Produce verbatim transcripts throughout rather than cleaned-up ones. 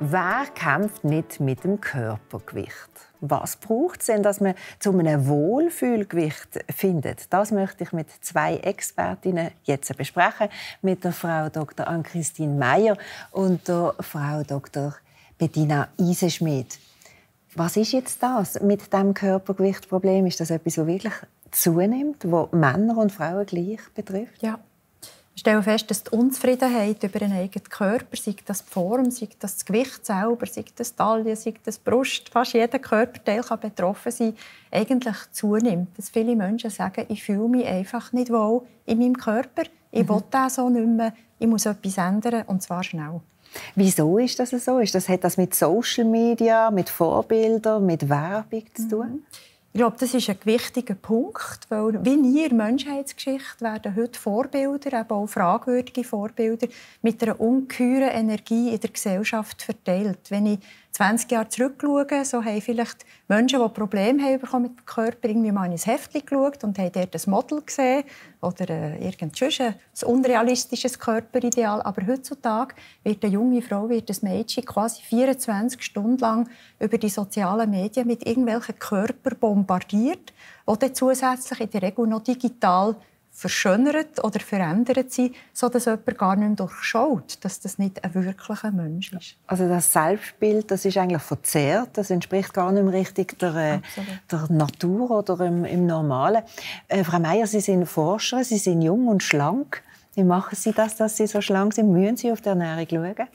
Wer kämpft nicht mit dem Körpergewicht? Was braucht es denn, dass man zu einem Wohlfühlgewicht findet? Das möchte ich mit zwei Expertinnen jetzt besprechen. Mit der Frau Doktor Ann-Christine Meyer und der Frau Doktor Bettina Isenschmid. Was ist jetzt das mit dem Körpergewichtproblem? Ist das etwas, das wirklich zunimmt, das Männer und Frauen gleich betrifft? Ja. Ich stelle fest, dass die Unzufriedenheit über den eigenen Körper, sei das die Form, sei das das Gewicht selber, sei das die Taille, sei das die Brust, fast jeder Körperteil kann betroffen sein, eigentlich zunimmt. Dass viele Menschen sagen, ich fühle mich einfach nicht wohl in meinem Körper, ich mhm. will das so nicht mehr, ich muss etwas ändern, und zwar schnell. Wieso ist das so? Ist das, hat das mit Social Media, mit Vorbildern, mit Werbung zu tun? Mhm. Ich glaube, das ist ein wichtiger Punkt, weil wie nie in der Menschheitsgeschichte werden heute Vorbilder, eben auch fragwürdige Vorbilder, mit einer ungeheuren Energie in der Gesellschaft verteilt. Wenn ich zwanzig Jahre zurückschaue, so haben vielleicht Menschen, die Probleme haben mit dem Körper, irgendwie mal in ein Heftchen geschaut und haben dort ein Model gesehen oder äh, irgendein unrealistisches Körperideal. Aber heutzutage wird eine junge Frau, wird ein Mädchen quasi vierundzwanzig Stunden lang über die sozialen Medien mit irgendwelchen Körpern bombardiert, die dann zusätzlich in der Regel noch digital verschönert oder verändert sind, sodass jemand gar nicht mehr durchschaut, dass das nicht ein wirklicher Mensch ist. Also das Selbstbild, das ist eigentlich verzerrt, das entspricht gar nicht mehr richtig der, äh, der Natur oder im, im Normalen. Äh, Frau Meyer, Sie sind Forscherin, Sie sind jung und schlank. Wie machen Sie das, dass Sie so schlank sind? Müssen Sie auf die Ernährung schauen?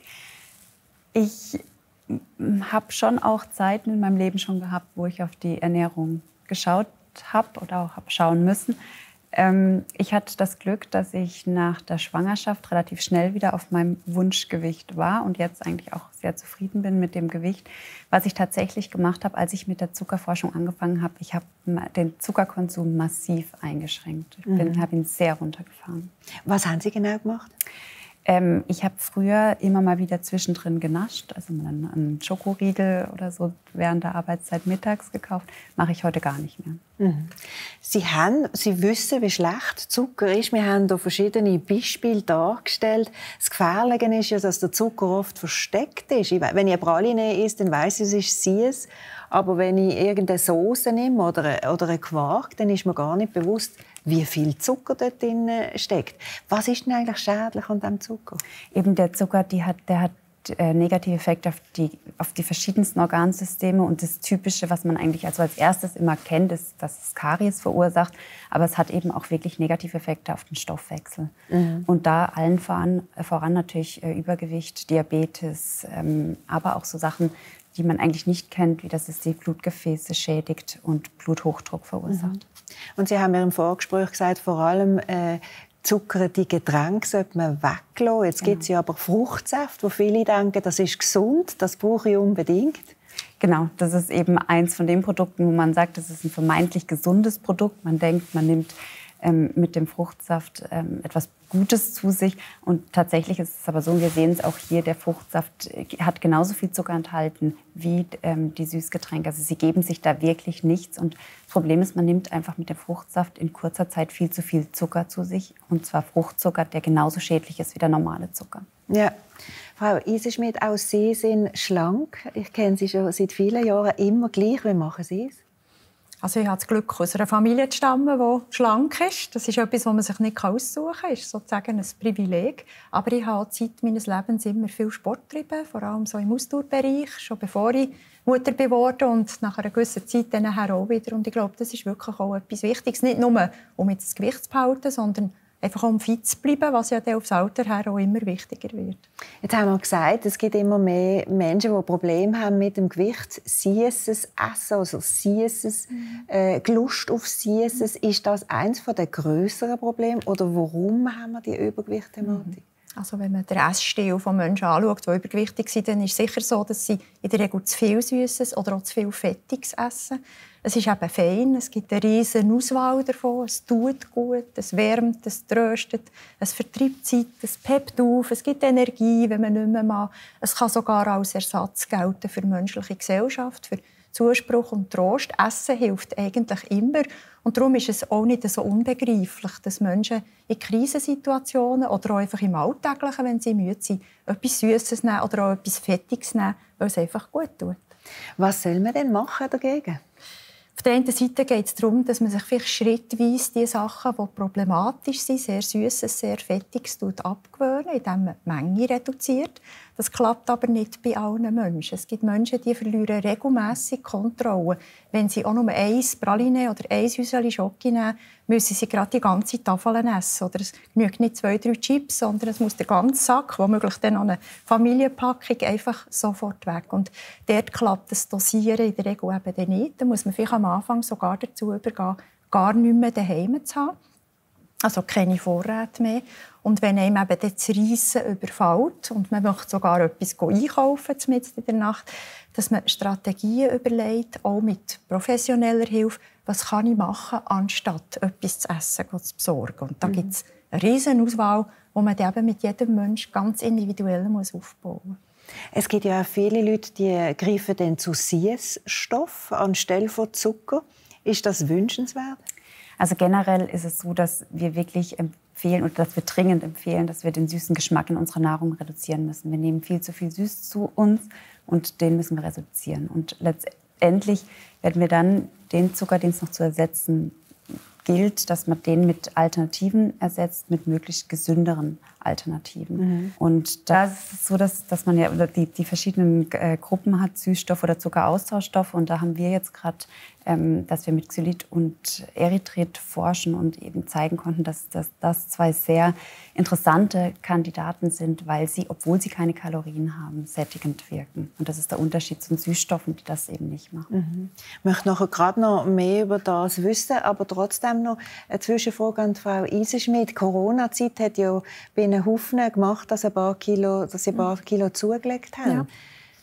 Ich habe schon auch Zeiten in meinem Leben schon gehabt, wo ich auf die Ernährung geschaut habe oder auch habe schauen müssen. Ich hatte das Glück, dass ich nach der Schwangerschaft relativ schnell wieder auf meinem Wunschgewicht war und jetzt eigentlich auch sehr zufrieden bin mit dem Gewicht. Was ich tatsächlich gemacht habe, als ich mit der Zuckerforschung angefangen habe, ich habe den Zuckerkonsum massiv eingeschränkt. Ich bin, mhm. habe ihn sehr runtergefahren. Was haben Sie genau gemacht? Ähm, ich habe früher immer mal wieder zwischendrin genascht, also einen, einen Schokoriegel oder so während der Arbeitszeit mittags gekauft. Mache ich heute gar nicht mehr. Mhm. Sie, haben, Sie wissen, wie schlecht Zucker ist. Wir haben hier verschiedene Beispiele dargestellt. Das Gefährliche ist ja, dass der Zucker oft versteckt ist. Wenn ich eine Praline esse, dann weiss ich, es ist süß. Aber wenn ich irgendeine Sauce nehme oder, oder einen Quark, dann ist mir gar nicht bewusst, wie viel Zucker dort drin steckt. Was ist denn eigentlich schädlich an diesem Zucker? Eben der Zucker, die hat, der hat äh, negative Effekte auf die, auf die verschiedensten Organsysteme. Und das Typische, was man eigentlich also als erstes immer kennt, ist, dass es Karies verursacht. Aber es hat eben auch wirklich negative Effekte auf den Stoffwechsel. Mhm. Und da allen voran, voran natürlich äh, Übergewicht, Diabetes, ähm, aber auch so Sachen, die man eigentlich nicht kennt, wie das es die Blutgefäße schädigt und Bluthochdruck verursacht. Mhm. Und Sie haben mir im Vorgespräch gesagt, vor allem äh, zuckerte Getränke sollte man weglassen. Jetzt genau. gibt es ja aber Fruchtsaft, wo viele denken, das ist gesund, das brauche ich unbedingt. Genau, das ist eben eins von den Produkten, wo man sagt, das ist ein vermeintlich gesundes Produkt. Man denkt, man nimmt ähm, mit dem Fruchtsaft ähm, etwas Gutes zu sich. Und tatsächlich ist es aber so, wir sehen es auch hier, der Fruchtsaft hat genauso viel Zucker enthalten wie ähm, die Süßgetränke. Also sie geben sich da wirklich nichts. Und das Problem ist, man nimmt einfach mit dem Fruchtsaft in kurzer Zeit viel zu viel Zucker zu sich. Und zwar Fruchtzucker, der genauso schädlich ist wie der normale Zucker. Ja. Frau Isenschmid, auch Sie sind schlank. Ich kenne Sie schon seit vielen Jahren immer gleich. Wie machen Sie es? Also ich habe das Glück, aus einer Familie zu stammen, die schlank ist. Das ist etwas, was man sich nicht aussuchen kann. Das ist sozusagen ein Privileg. Aber ich habe Zeit meines Lebens immer viel Sport getrieben, vor allem so im Ausdauerbereich, schon bevor ich Mutter geworden und nach einer gewissen Zeit dann auch wieder. Und ich glaube, das ist wirklich auch etwas Wichtiges. Nicht nur, um jetzt das Gewicht zu behalten, sondern einfach um fit zu bleiben, was ja dann aufs Alter her auch immer wichtiger wird. Jetzt haben wir gesagt, es gibt immer mehr Menschen, die Probleme haben mit dem Gewicht. Süßes Essen, also süßes, mhm. äh, Lust auf Süßes. Ist das eines der grösseren Probleme? Oder warum haben wir die Übergewicht-Thematik? Mhm. Also wenn man den Essstil von Menschen anschaut, die übergewichtig sind, dann ist es sicher so, dass sie in der Regel zu viel Süßes oder auch zu viel Fettiges essen. Es ist eben fein, es gibt eine riesige Auswahl davon, es tut gut, es wärmt, es tröstet, es vertreibt Zeit, es peppt auf, es gibt Energie, wenn man nicht mehr mag. Es kann sogar als Ersatz gelten für menschliche Gesellschaft, für Zuspruch und Trost. Essen hilft eigentlich immer. Und darum ist es auch nicht so unbegreiflich, dass Menschen in Krisensituationen oder auch einfach im Alltäglichen, wenn sie müde sind, etwas Süßes nehmen oder auch etwas Fettiges nehmen, weil es einfach gut tut. Was soll man denn machen dagegen? Auf der einen Seite geht es darum, dass man sich vielleicht schrittweise die Sachen, die problematisch sind, sehr Süßes, sehr Fettiges, abgewöhnen, indem man die Menge reduziert. Das klappt aber nicht bei allen Menschen. Es gibt Menschen, die verlieren regelmässig Kontrolle. Wenn sie auch nur ein Praline oder ein Häuschen Schoki nehmen, müssen sie gerade die ganze Tafel essen. Oder es genügt nicht zwei, drei Chips, sondern es muss der ganze Sack, womöglich dann noch eine Familienpackung, einfach sofort weg. Und dort klappt das Dosieren in der Regel eben dann nicht. Da muss man vielleicht am Anfang sogar dazu übergehen, gar nicht mehr daheim zu haben. Also keine Vorräte mehr. Und wenn einem eben das Reissen überfällt und man möchte sogar etwas einkaufen mitten in der Nacht, dass man Strategien überlegt, auch mit professioneller Hilfe, was kann ich machen, anstatt etwas zu essen zu besorgen. Und da mhm. gibt es eine riesige Auswahl, die man eben mit jedem Menschen ganz individuell muss aufbauen muss. Es gibt ja auch viele Leute, die greifen dann zu Süßstoff anstelle von Zucker. Ist das wünschenswert? Also generell ist es so, dass wir wirklich empfehlen und dass wir dringend empfehlen, dass wir den süßen Geschmack in unserer Nahrung reduzieren müssen. Wir nehmen viel zu viel Süß zu uns und den müssen wir reduzieren. Und letztendlich werden wir dann den Zucker, den es noch zu ersetzen gilt, dass man den mit Alternativen ersetzt, mit möglichst gesünderen Alternativen. Mhm. Und da ist es so, dass, dass man ja die, die verschiedenen äh, Gruppen hat, Süßstoff- oder Zuckeraustauschstoffe. Und da haben wir jetzt gerade, ähm, dass wir mit Xylit und Erythrit forschen und eben zeigen konnten, dass, dass das zwei sehr interessante Kandidaten sind, weil sie, obwohl sie keine Kalorien haben, sättigend wirken. Und das ist der Unterschied zu den Süßstoffen, die das eben nicht machen. Mhm. Ich möchte nachher gerade noch mehr über das wissen, aber trotzdem noch eine Zwischenfrage an Frau Isenschmidt. Die Corona-Zeit hat ja bei einen Haufen gemacht, dass, ein paar Kilo, dass sie ein paar Kilo zugelegt haben. Ja.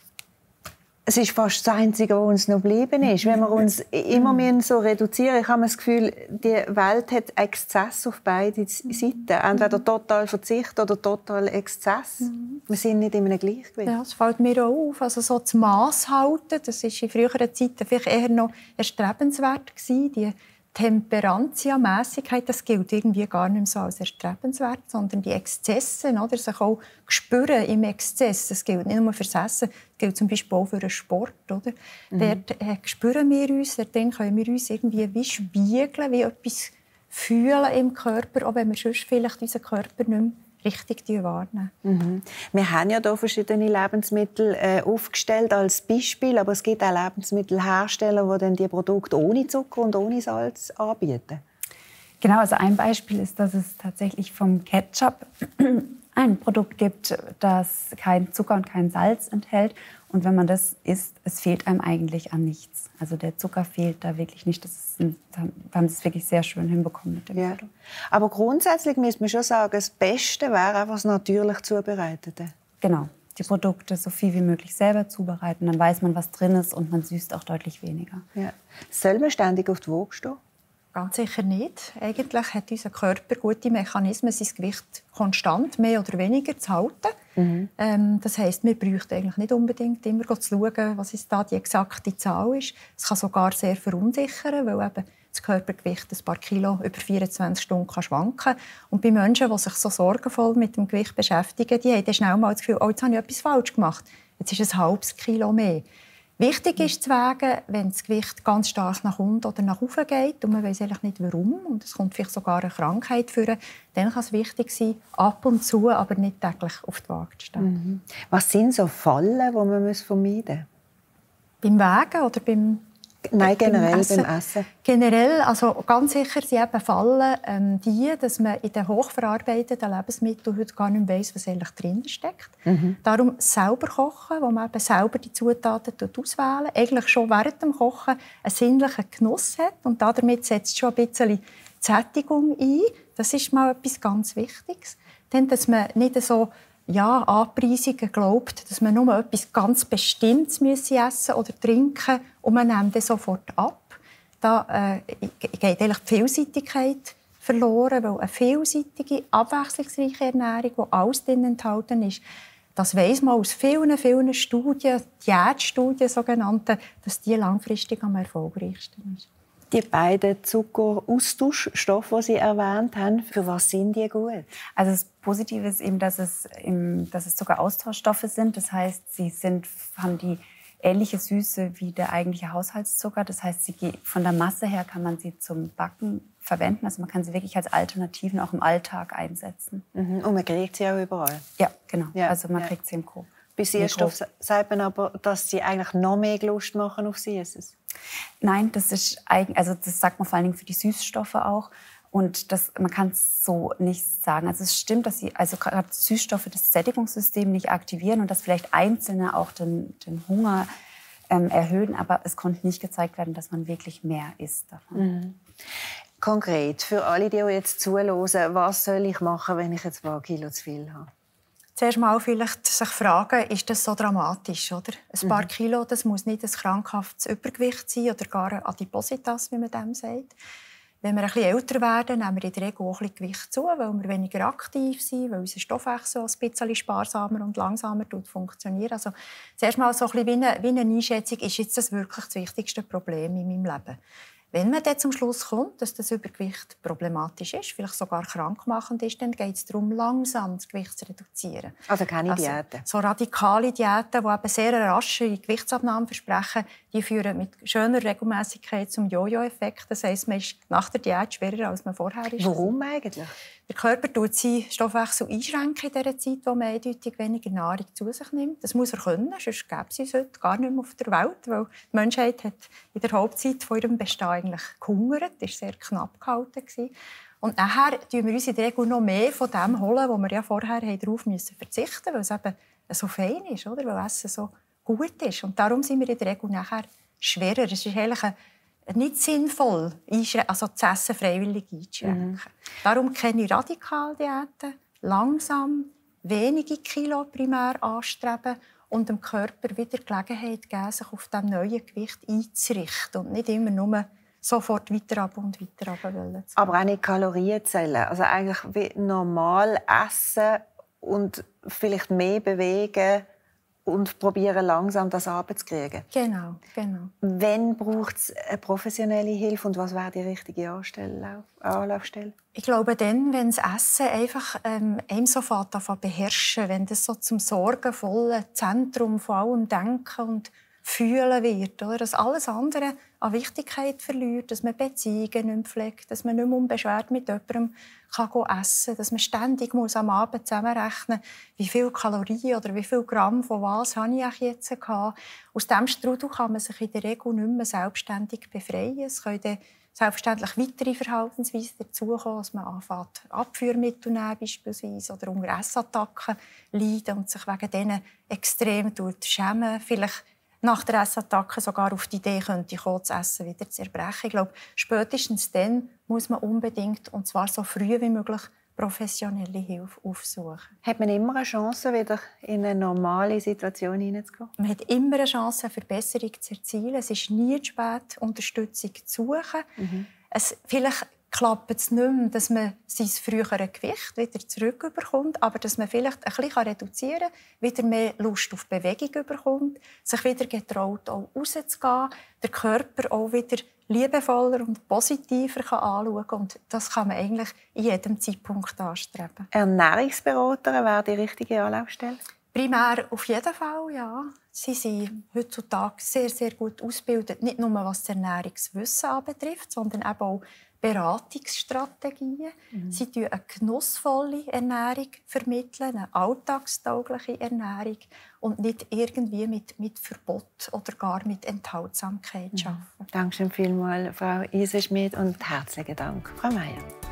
Es ist fast das Einzige, was uns noch geblieben ist. Wenn wir uns immer so reduzieren, ich habe das Gefühl, die Welt hat Exzess auf beide Seiten. Entweder total Verzicht oder total Exzess. Wir sind nicht in einem Gleichgewicht. Ja, das fällt mir auch auf. Also so das Mass halten, das war in früheren Zeiten vielleicht eher noch erstrebenswert gewesen. Die Temperantia, Mäßigkeit, das gilt irgendwie gar nicht mehr so als erstrebenswert, sondern die Exzesse, oder, sich auch spüren im Exzess, das gilt nicht nur fürs Essen, das gilt zum Beispiel auch für den Sport. Oder? Mhm. Dort äh, spüren wir uns, dort können wir uns irgendwie wie spiegeln, wie etwas fühlen im Körper, auch wenn wir sonst vielleicht unseren Körper nicht mehr richtig wahrnehmen. Mhm. Wir haben ja hier verschiedene Lebensmittel äh, aufgestellt als Beispiel, aber es gibt auch Lebensmittelhersteller, die dann die Produkte ohne Zucker und ohne Salz anbieten. Genau, also ein Beispiel ist, dass es tatsächlich vom Ketchup ein Produkt gibt, das kein Zucker und kein Salz enthält. Und wenn man das isst, es fehlt einem eigentlich an nichts. Also der Zucker fehlt da wirklich nicht. Das ist ein, da haben sie es wirklich sehr schön hinbekommen mit dem ja. Produkt. Aber grundsätzlich müsste man schon sagen, das Beste wäre einfach das natürlich Zubereitete. Genau. Die Produkte so viel wie möglich selber zubereiten. Dann weiß man, was drin ist und man süßt auch deutlich weniger. Ja. Soll man ständig auf die Waage stehen? Ganz sicher nicht. Eigentlich hat unser Körper gute Mechanismen, sein Gewicht konstant, mehr oder weniger zu halten. Mhm. Ähm, das heisst, wir bräuchten eigentlich nicht unbedingt immer zu schauen, was ist da die exakte Zahl ist. Es kann sogar sehr verunsichern, weil eben das Körpergewicht ein paar Kilo über vierundzwanzig Stunden kann schwanken. Und bei Menschen, die sich so sorgenvoll mit dem Gewicht beschäftigen, die haben dann schnell mal das Gefühl, oh, jetzt habe ich etwas falsch gemacht. Jetzt ist ein halbes Kilo mehr. Wichtig ist zu wägen, wenn das Gewicht ganz stark nach unten oder nach oben geht und man weiß eigentlich nicht warum und es kommt vielleicht sogar eine Krankheit vor, dann kann es wichtig sein, ab und zu, aber nicht täglich auf die Waage zu stehen. Mhm. Was sind so Fallen, die man vermeiden muss? Beim Wägen oder beim Nein, generell beim Essen. beim Essen. Generell, also ganz sicher sind eben Fallen ähm, die, dass man in den hochverarbeiteten Lebensmitteln heute gar nicht mehr weiss, was eigentlich drin steckt. Mhm. Darum selber kochen, wo man eben selber die Zutaten auswählen, eigentlich schon während dem Kochen einen sinnlichen Genuss hat und damit setzt schon ein bisschen Sättigung ein. Das ist mal etwas ganz Wichtiges. Dann, dass man nicht so ja, Anpreisungen glaubt, dass man nur etwas ganz Bestimmtes essen oder trinken und man nimmt das sofort ab. Da äh, geht eigentlich die Vielseitigkeit verloren, weil eine vielseitige, abwechslungsreiche Ernährung, wo alles drin enthalten ist, Das weiss man aus vielen, vielen Studien, Diätstudien sogenannten, dass die langfristig am erfolgreichsten ist. Die beiden Zuckeraustauschstoffe, die Sie erwähnt haben, für was sind die gut? Also das Positive ist eben, dass es, im, dass es Zuckeraustauschstoffe sind. Das heißt, sie sind, haben die ähnliche Süße wie der eigentliche Haushaltszucker. Das heißt, sie, von der Masse her kann man sie zum Backen verwenden. Also man kann sie wirklich als Alternativen auch im Alltag einsetzen. Mhm. Und man kriegt sie auch überall? Ja, genau. Ja, also man ja. kriegt sie im Coop. Bei Süßstoff sagt man aber, dass sie eigentlich noch mehr Lust machen auf Süßes. Nein, das ist also das sagt man vor allen Dingen für die Süßstoffe auch. Und das, man kann es so nicht sagen. Also es stimmt, dass sie also gerade Süßstoffe das Sättigungssystem nicht aktivieren und dass vielleicht einzelne auch den, den Hunger ähm, erhöhen. Aber es konnte nicht gezeigt werden, dass man wirklich mehr isst davon. Mhm. Konkret, für alle, die jetzt zuhören, was soll ich machen, wenn ich jetzt ein paar Kilo zu viel habe? Zuerst mal vielleicht sich fragen, ist das so dramatisch? Oder? Ein paar mhm. Kilo, das muss nicht ein krankhaftes Übergewicht sein oder gar ein Adipositas, wie man dem sagt. Wenn wir ein bisschen älter werden, nehmen wir in der Regel auch ein bisschen Gewicht zu, weil wir weniger aktiv sind, weil unser Stoffwechsel ein bisschen sparsamer und langsamer funktioniert. Also zuerst mal so ein bisschen wie eine, wie eine Einschätzung, ist jetzt das wirklich das wichtigste Problem in meinem Leben? Wenn man dann zum Schluss kommt, dass das Übergewicht problematisch ist, vielleicht sogar krankmachend ist, dann geht es darum, langsam das Gewicht zu reduzieren. Also keine also, Diäten? So radikale Diäten, die eben sehr rasche Gewichtsabnahme versprechen, die führen mit schöner Regelmäßigkeit zum Jojo-Effekt. Das heisst, man ist nach der Diät schwerer, als man vorher ist. Warum eigentlich? Der Körper tut seinen Stoffwechsel einschränken in dieser Zeit, wo man eindeutig weniger Nahrung zu sich nimmt. Das muss er können, sonst gäbe es uns heute gar nicht mehr auf der Welt, weil die Menschheit hat in der Hauptzeit von ihrem Bestehen eigentlich gehungert, war sehr knapp gehalten. Und nachher tun wir uns in der Regel noch mehr von dem holen, wo wir ja vorher darauf verzichten mussten, weil es eben so fein ist, oder? Weil Essen so gut ist. Und darum sind wir in der Regel nachher schwerer. Es ist eigentlich ein nicht sinnvoll, also das Essen freiwillig einzuschränken. Mhm. Darum keine Radikaldiäten, langsam, wenige Kilo primär anstreben und dem Körper wieder Gelegenheit geben, sich auf diesem neuen Gewicht einzurichten und nicht immer nur sofort weiter ab und weiter ab wollen. Aber auch nicht Kalorien zählen. Also eigentlich wie normal essen und vielleicht mehr bewegen und probieren langsam das runterzukriegen. Genau, genau. Wann braucht es eine professionelle Hilfe und was wäre die richtige Anlaufstelle? Ich glaube dann, wenn das Essen einfach ähm, einem sofort beherrschen, wenn das so zum sorgenvollen Zentrum von allem Denken und Fühlen wird, oder? Dass alles andere an Wichtigkeit verliert, dass man Beziehungen nicht mehr pflegt, dass man nicht mehr unbeschwert mit jemandem kann essen kann, dass man ständig muss am Abend zusammenrechnen muss, wie viele Kalorien oder wie viel Gramm von was habe ich jetzt gehabt. Aus diesem Strudel kann man sich in der Regel nicht mehr selbstständig befreien. Es können dann selbstverständlich weitere Verhaltensweisen dazukommen, dass man anfängt, Abführmittel nehmen beispielsweise oder unter Essattacken leiden und sich wegen denen extrem schämen. Vielleicht nach der Essattacke sogar auf die Idee könnte kommen, das Essen wieder zu erbrechen. Ich glaube, spätestens dann muss man unbedingt, und zwar so früh wie möglich, professionelle Hilfe aufsuchen. Hat man immer eine Chance, wieder in eine normale Situation hineinzukommen? Man hat immer eine Chance, eine Verbesserung zu erzielen. Es ist nie zu spät, Unterstützung zu suchen. Mhm. Es, vielleicht klappt es nicht mehr, dass man sein frühere Gewicht wieder zurückbekommt, aber dass man vielleicht ein bisschen reduzieren kann, wieder mehr Lust auf Bewegung bekommt, sich wieder getraut, auch rauszugehen, der Körper auch wieder liebevoller und positiver kann anschauen kann. Und das kann man eigentlich in jedem Zeitpunkt anstreben. Ernährungsberater wäre die richtige Anlaufstelle? Primär auf jeden Fall, ja. Sie sind heutzutage sehr, sehr gut ausgebildet, nicht nur was das Ernährungswissen anbetrifft, sondern eben auch Beratungsstrategien. Mhm. Sie vermitteln eine genussvolle Ernährung, vermitteln, eine alltagstaugliche Ernährung und nicht irgendwie mit, mit Verbot oder gar mit Enthaltsamkeit mhm. arbeiten. Danke schön vielmals, Frau Ise Schmid, und herzlichen Dank, Frau Meier.